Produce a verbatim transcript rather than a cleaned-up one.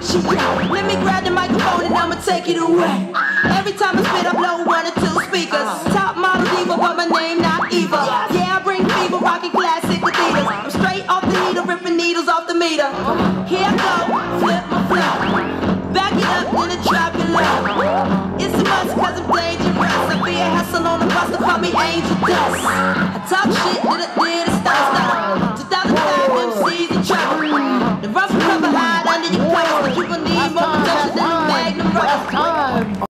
Yeah. Let me grab the microphone and I'ma take it away. Every time I spit, I blow one or two speakers. Top model diva, but my name not Eva. Yeah, I bring fever, rocking classic Adidas. I'm straight off the needle, ripping needles off the meter. Here I go, flip my flow. Back it up, then the drop it low. It's a must cause I'm dangerous. I be a hustle on the bus, to call me Angel Dust. I talk shit, did it, did it, stop, stop. two thousand five M Cs in trouble. The rough